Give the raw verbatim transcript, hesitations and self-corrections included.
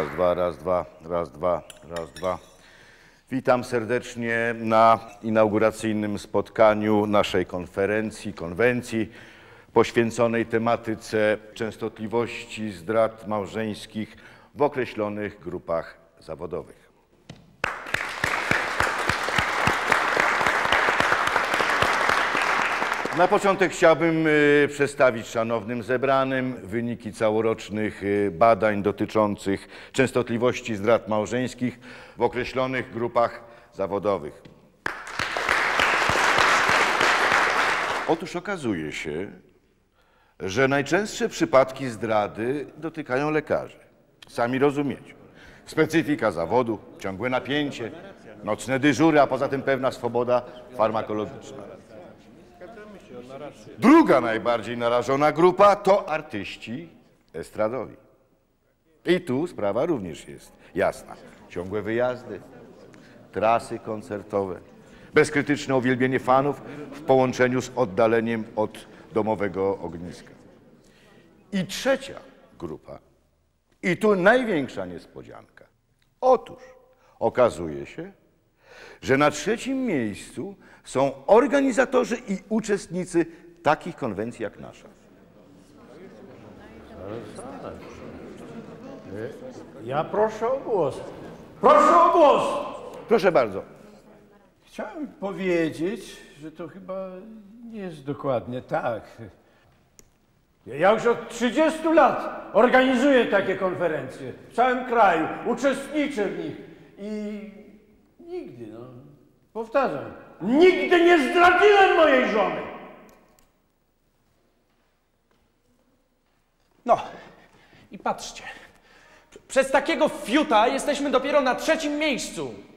Raz, dwa, raz, dwa, raz, dwa, raz, dwa. Witam serdecznie na inauguracyjnym spotkaniu naszej konferencji, konwencji poświęconej tematyce częstotliwości zdrad małżeńskich w określonych grupach zawodowych. Na początek chciałbym przedstawić szanownym zebranym wyniki całorocznych badań dotyczących częstotliwości zdrad małżeńskich w określonych grupach zawodowych. Otóż okazuje się, że najczęstsze przypadki zdrady dotykają lekarzy. Sami rozumiecie. Specyfika zawodu, ciągłe napięcie, nocne dyżury, a poza tym pewna swoboda farmakologiczna. Druga najbardziej narażona grupa to artyści estradowi. I tu sprawa również jest jasna. Ciągłe wyjazdy, trasy koncertowe, bezkrytyczne uwielbienie fanów w połączeniu z oddaleniem od domowego ogniska. I trzecia grupa, i tu największa niespodzianka. Otóż okazuje się, że na trzecim miejscu są organizatorzy i uczestnicy takich konwencji jak nasza. Ja proszę o głos. Proszę o głos! Proszę bardzo. Chciałem powiedzieć, że to chyba nie jest dokładnie tak. Ja już od trzydziestu lat organizuję takie konferencje w całym kraju, uczestniczę w nich i nigdy, no, powtarzam, nigdy nie zdradziłem mojej żony. No i patrzcie, przez takiego fiuta jesteśmy dopiero na trzecim miejscu.